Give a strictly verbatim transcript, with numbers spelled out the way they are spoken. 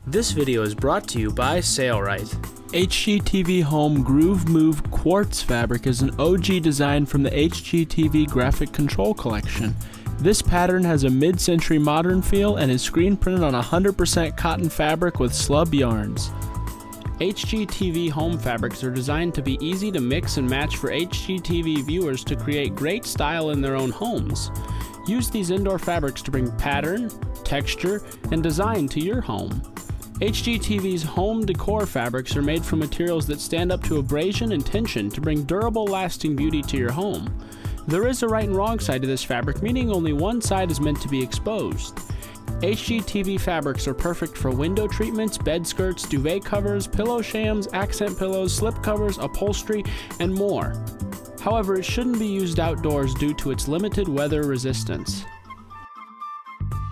This video is brought to you by Sailrite. H G T V Home Groove Move Quartz fabric is an O G design from the H G T V Graphic Control Collection. This pattern has a mid-century modern feel and is screen printed on one hundred percent cotton fabric with slub yarns. H G T V home fabrics are designed to be easy to mix and match for H G T V viewers to create great style in their own homes. Use these indoor fabrics to bring pattern, texture, and design to your home. H G T V's home decor fabrics are made from materials that stand up to abrasion and tension to bring durable, lasting beauty to your home. There is a right and wrong side to this fabric, meaning only one side is meant to be exposed. H G T V fabrics are perfect for window treatments, bed skirts, duvet covers, pillow shams, accent pillows, slip covers, upholstery, and more. However, it shouldn't be used outdoors due to its limited weather resistance.